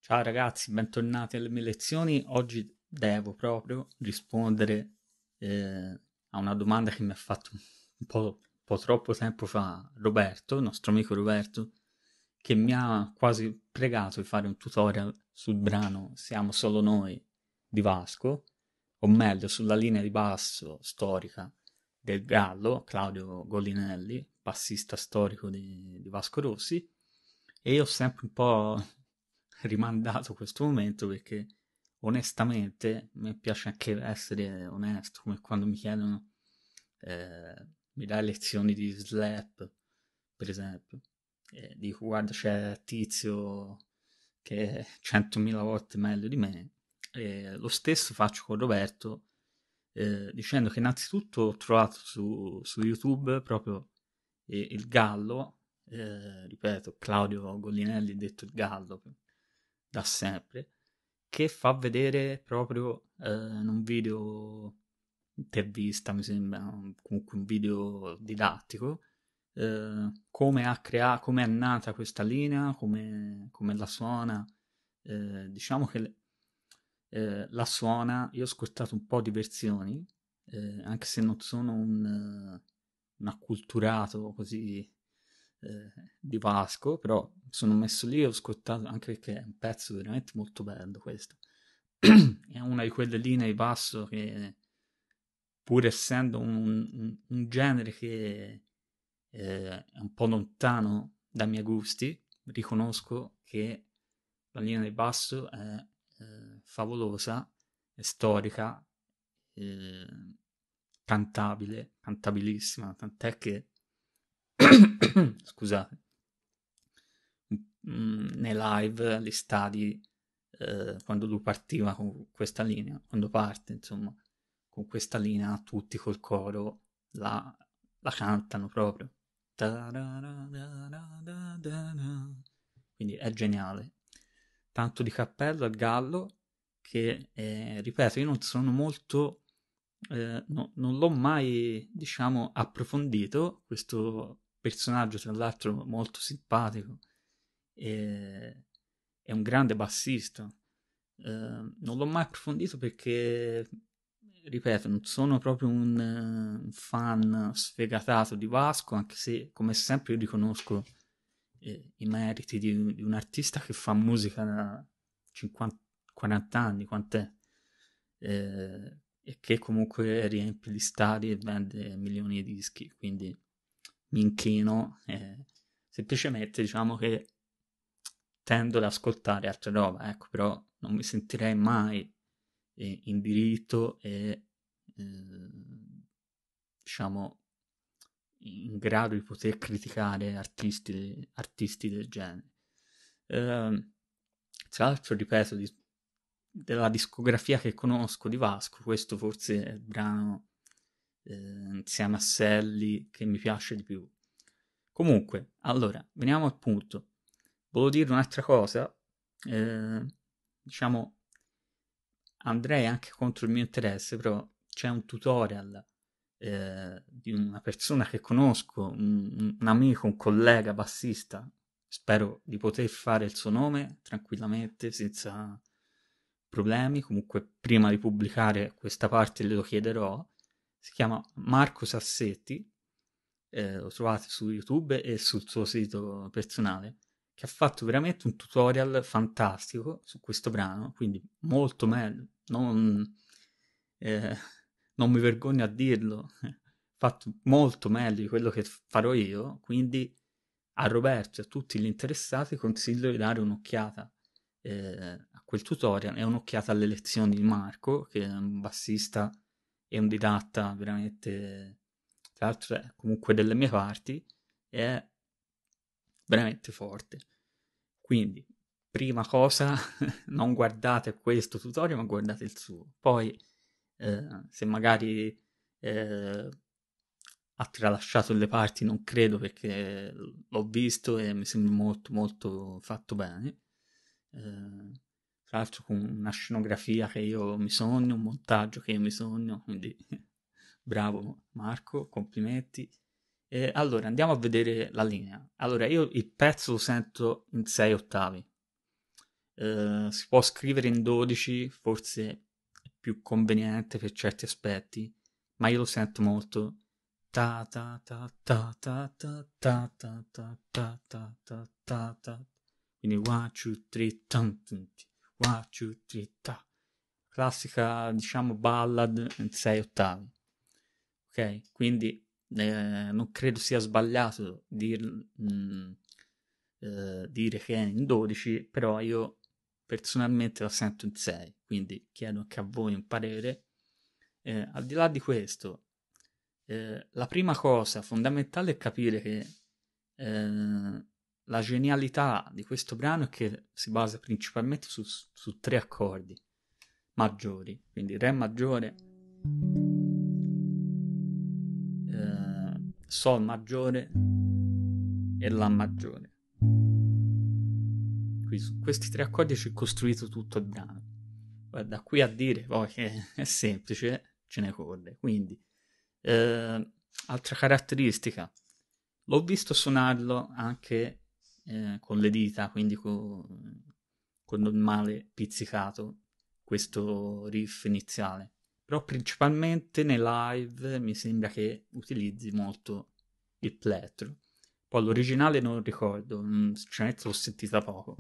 Ciao ragazzi, bentornati alle mie lezioni. Oggi devo proprio rispondere a una domanda che mi ha fatto un po' troppo tempo fa Roberto, il nostro amico Roberto, che mi ha quasi pregato di fare un tutorial sul brano Siamo solo noi di Vasco, o meglio sulla linea di basso storica del Gallo, Claudio Gollinelli, bassista storico di Vasco Rossi, e io ho sempre un po' rimandato questo momento perché onestamente mi piace anche essere onesto, come quando mi chiedono, mi dai lezioni di slap, per esempio, e dico guarda c'è Tizio che è 100.000 volte meglio di me, e lo stesso faccio con Roberto, dicendo che innanzitutto ho trovato su YouTube proprio il Gallo, ripeto, Claudio Gollinelli detto il Gallo da sempre, che fa vedere proprio in un video intervista, mi sembra, comunque un video didattico, come come è nata questa linea, come la suona. Diciamo che la suona, io ho ascoltato un po' di versioni, anche se non sono un acculturato così di Vasco, però mi sono messo lì e ho ascoltato anche perché è un pezzo veramente molto bello questo. È una di quelle linee di basso che, pur essendo un genere che è un po' lontano dai miei gusti, riconosco che la linea di basso è favolosa, è storica, eh, cantabile, cantabilissima, tant'è che, scusate, nei live, agli stadi, quando lui partiva con questa linea, quando parte, insomma, con questa linea, tutti col coro la cantano proprio. Quindi è geniale. Tanto di cappello al Gallo che, ripeto, io non sono molto, non l'ho mai, diciamo, approfondito, questo personaggio tra l'altro molto simpatico, e, è un grande bassista. Non l'ho mai approfondito perché, ripeto, non sono proprio un fan sfegatato di Vasco, anche se, come sempre, io riconosco i meriti di un artista che fa musica da 50, 40 anni, quant'è? E che comunque riempie gli stadi e vende milioni di dischi, quindi mi inchino. Semplicemente diciamo che tendo ad ascoltare altre roba, ecco, però non mi sentirei mai in diritto e diciamo in grado di poter criticare artisti del genere. Ehm, Tra l'altro, ripeto, della discografia che conosco di Vasco, questo forse è il brano insieme a Selli che mi piace di più. Comunque, allora, veniamo al punto. Volevo dire un'altra cosa, eh, diciamo, andrei anche contro il mio interesse, però c'è un tutorial di una persona che conosco, un amico, un collega bassista, spero di poter fare il suo nome tranquillamente, senza problemi, comunque prima di pubblicare questa parte glielo chiederò, si chiama Marco Sassetti, lo trovate su YouTube e sul suo sito personale, che ha fatto veramente un tutorial fantastico su questo brano, quindi molto meglio, eh, non mi vergogno a dirlo, fatto molto meglio di quello che farò io, quindi a Roberto e a tutti gli interessati consiglio di dare un'occhiata a quel tutorial e un'occhiata alle lezioni di Marco, che è un bassista e un didatta veramente, tra l'altro è comunque delle mie parti, e è veramente forte. Quindi, prima cosa, non guardate questo tutorial, ma guardate il suo. Poi, se magari ha tralasciato le parti, non credo perché l'ho visto e mi sembra molto molto fatto bene. Tra l'altro con una scenografia che io mi sogno, un montaggio che io mi sogno, quindi bravo Marco, complimenti. E allora andiamo a vedere la linea. Allora io il pezzo lo sento in 6 ottavi. Si può scrivere in 12, forse è più conveniente per certi aspetti, ma io lo sento molto ta ta ta ta ta ta ta ta ta ta ta ta ta ta. Quindi 1, 2, 3 tan, 1, 2, 3 ta. Classica, diciamo, ballad in 6 ottavi. Ok? Quindi non credo sia sbagliato dire che è in 12, però io personalmente la sento in 6, quindi chiedo anche a voi un parere. Al di là di questo, la prima cosa fondamentale è capire che la genialità di questo brano è che si basa principalmente su 3 accordi maggiori, quindi Re maggiore, Sol maggiore e La maggiore. Quindi su questi 3 accordi c'è costruito tutto il brano. Da qui a dire poi che è semplice, ce ne corre. Quindi, altra caratteristica, l'ho visto suonarlo anche con le dita, quindi con il male pizzicato, questo riff iniziale. Però principalmente nei live mi sembra che utilizzi molto il plettro. Poi l'originale non ricordo, sinceramente l'ho sentita poco.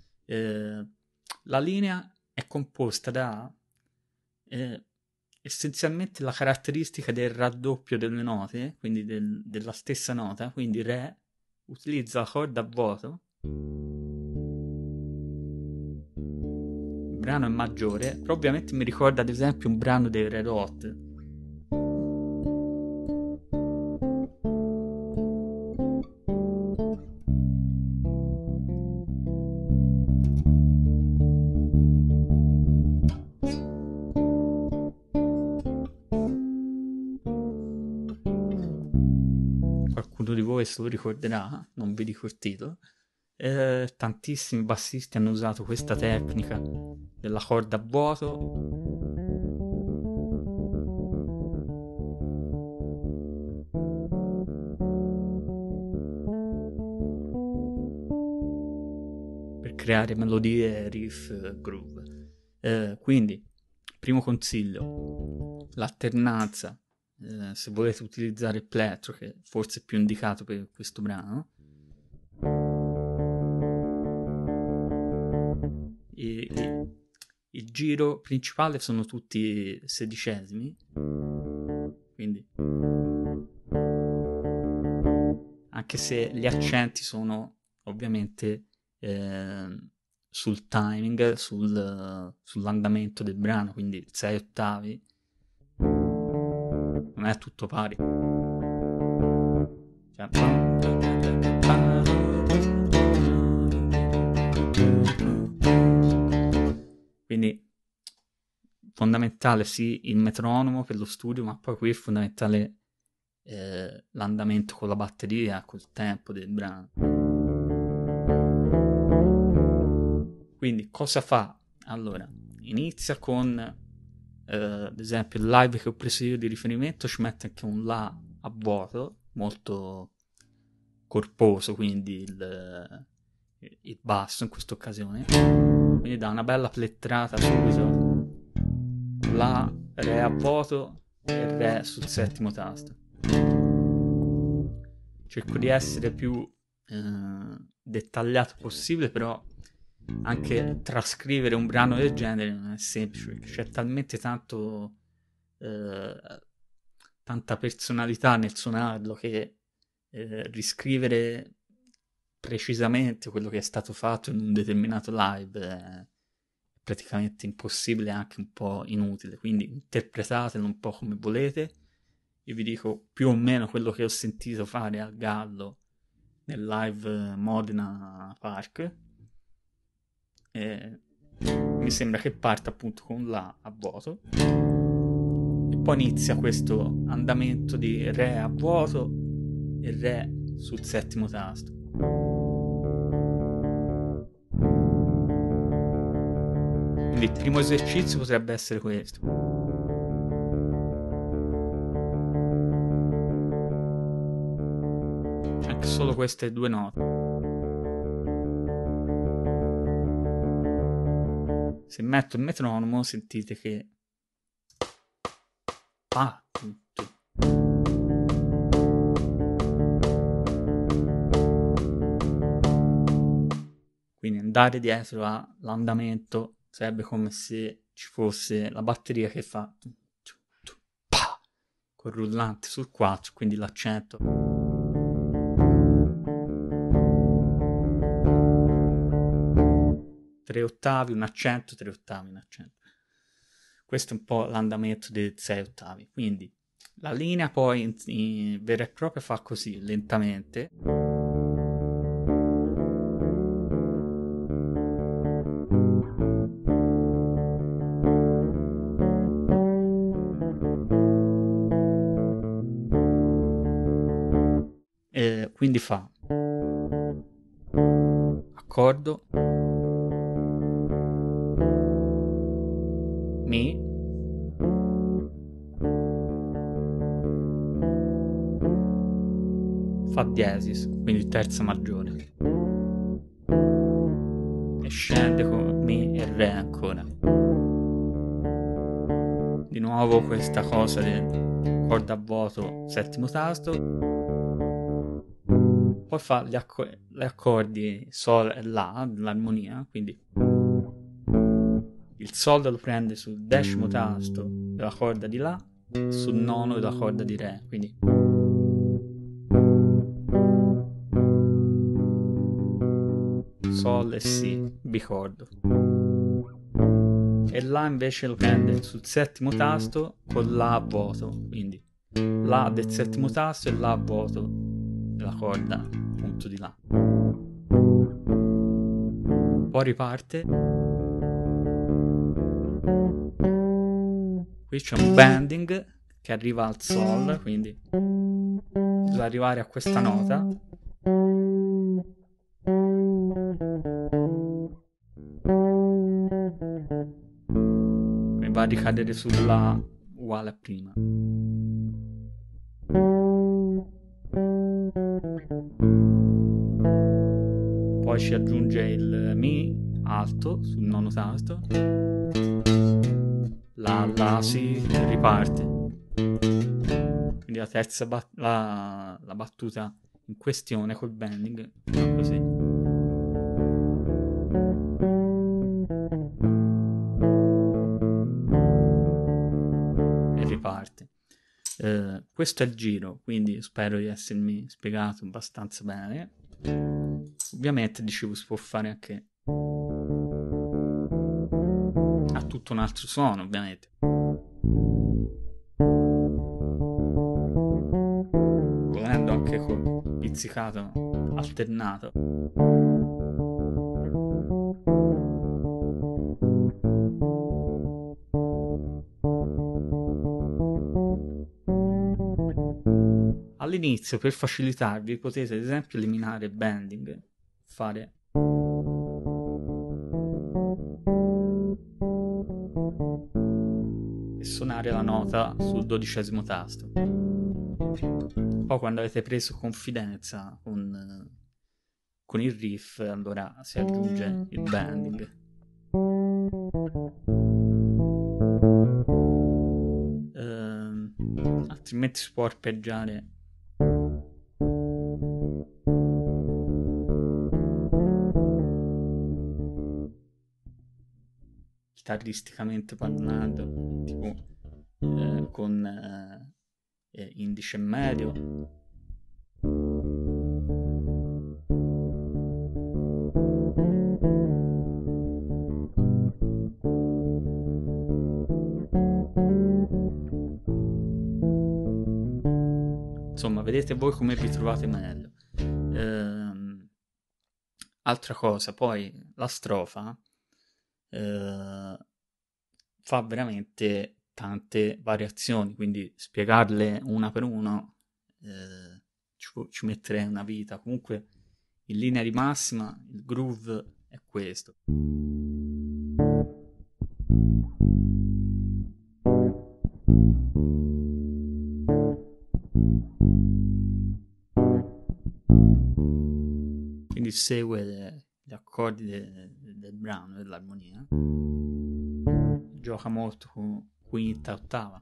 La linea è composta da essenzialmente la caratteristica del raddoppio delle note, quindi della stessa nota, quindi Re utilizza la corda a vuoto, il brano è maggiore, però ovviamente mi ricorda ad esempio un brano dei Red Hot. Qualcuno di voi se lo ricorderà, non vi dico il titolo. Tantissimi bassisti hanno usato questa tecnica della corda a vuoto. Per creare melodie, riff, groove. Quindi, primo consiglio, l'alternanza. Se volete utilizzare il plettro, che forse è più indicato per questo brano, il giro principale sono tutti sedicesimi, quindi anche se gli accenti sono ovviamente sul timing, sull'andamento del brano, quindi 6 ottavi non è tutto pari. Cioè, quindi fondamentale sì il metronomo per lo studio, ma poi qui è fondamentale l'andamento con la batteria, col tempo del brano. Quindi cosa fa? Allora, inizia con ad esempio il live che ho preso io di riferimento, ci mette anche un La a vuoto molto corposo, quindi il basso in questa occasione, quindi dà una bella plettrata subito, La, Re a vuoto e Re sul settimo tasto. Cerco di essere più dettagliato possibile, però anche trascrivere un brano del genere non è semplice, perché c'è talmente tanta personalità nel suonarlo che riscrivere precisamente quello che è stato fatto in un determinato live è praticamente impossibile, anche un po' inutile, quindi interpretatelo un po' come volete. Io vi dico più o meno quello che ho sentito fare a Gallo nel live Modena Park. Mi sembra che parta appunto con La a vuoto e poi inizia questo andamento di Re a vuoto e Re sul settimo tasto. Quindi il primo esercizio potrebbe essere questo. Anche solo queste due note. Se metto il metronomo sentite che fa tutto. Quindi andare dietro all'andamento sarebbe come se ci fosse la batteria che fa col rullante sul 4, quindi l'accento. 3 ottavi, un accento, 3 ottavi, un accento. Questo è un po' l'andamento dei 6 ottavi. Quindi la linea poi in vera e propria fa così, lentamente. Quindi fa accordo, Mi, Fa diesis, quindi terza maggiore, e scende con Mi e Re ancora. Di nuovo questa cosa del corda a vuoto, settimo tasto. Poi fa gli accordi Sol e La, l'armonia, quindi il Sol lo prende sul decimo tasto della corda di La, sul nono della corda di Re, quindi Sol e Si, bicordo. E La invece lo prende sul settimo tasto con La a vuoto, quindi La del settimo tasto e La a vuoto della corda appunto di La. Poi riparte. Qui c'è un bending che arriva al Sol, quindi bisogna arrivare a questa nota. Quindi va a ricadere sulla uguale a prima. Poi ci aggiunge il Mi alto sul nono tasto. La, Si, riparte. Quindi la terza la battuta in questione col bending fa così. E riparte. Questo è il giro, quindi spero di essermi spiegato abbastanza bene. Ovviamente dicevo si può fare anche a tutto un altro suono, ovviamente. Volendo anche col pizzicato alternato. All'inizio, per facilitarvi, potete ad esempio eliminare bending, fare e suonare la nota sul dodicesimo tasto. Poi quando avete preso confidenza con il riff, allora si aggiunge il bending. Altrimenti si può arpeggiare chitarristicamente parlando, tipo con indice medio. Insomma, vedete voi come vi trovate meglio. Altra cosa, poi la strofa fa veramente tante variazioni, quindi spiegarle una per una ci metterei una vita. Comunque, in linea di massima, il groove è questo. Quindi segue gli accordi del brano, dell'armonia. gioca molto con quinta e ottava.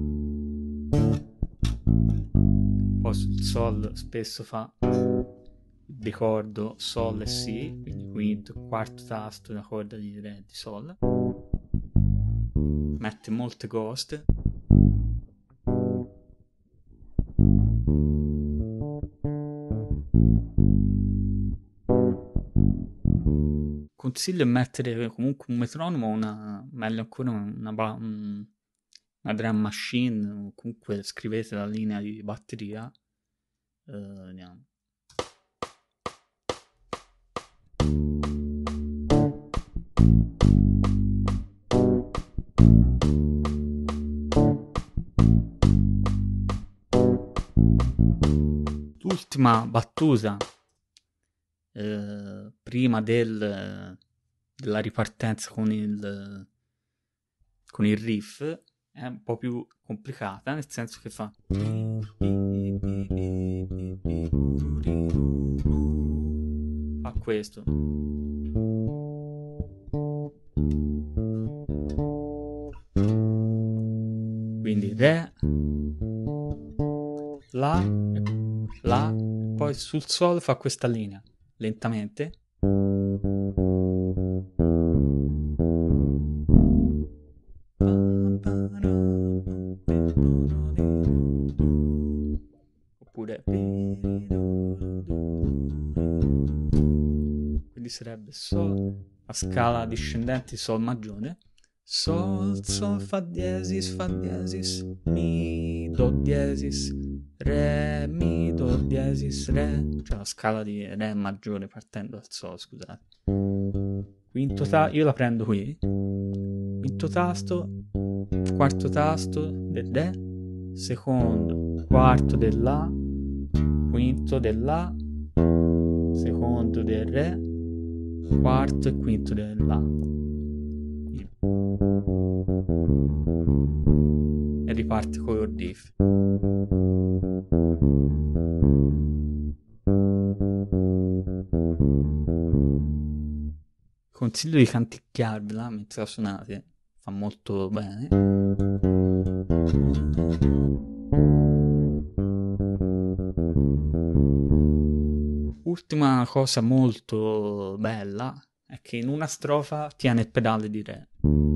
Poi sul sol spesso fa il ricordo sol e si, quindi quinto e quarto tasto della corda di re e di sol. Mette molte ghost. Consiglio di mettere comunque un metronomo, meglio ancora una drum machine, o comunque scrivete la linea di batteria. Vediamo. L'ultima battuta prima della ripartenza con il riff è un po' più complicata, nel senso che fa questo. Quindi re, la, poi sul sol fa questa linea lentamente. Oppure quindi sarebbe sol, a scala discendente sol maggiore, sol, sol, fa diesis, mi, do diesis, re, mi, do diesis, re, cioè la scala di re maggiore partendo dal sol, scusate. Quinto tasto, io la prendo qui, quinto tasto, quarto tasto del re, secondo, quarto del la, quinto del la, secondo del re, quarto e quinto del la. E riparte con il riff. Consiglio di canticchiarvela mentre la suonate, fa molto bene. Ultima cosa molto bella è che in una strofa tiene il pedale di re.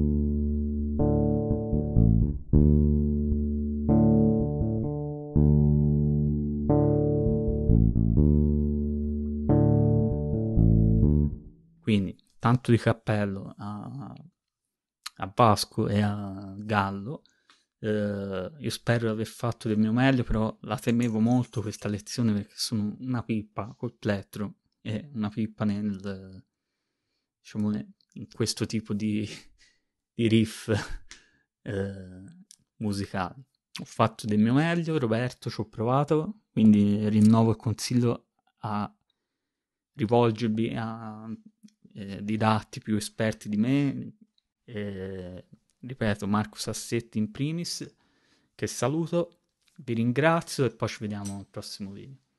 Quindi tanto di cappello a Vasco e a Gallo. Io spero di aver fatto del mio meglio, però la temevo molto questa lezione perché sono una pippa col plettro e una pippa diciamo, in questo tipo di riff musicali. Ho fatto del mio meglio, Roberto, ci ho provato, quindi rinnovo il consiglio a rivolgervi a didatti più esperti di me. Ripeto, Marco Sassetti in primis, che saluto, vi ringrazio e poi ci vediamo al prossimo video.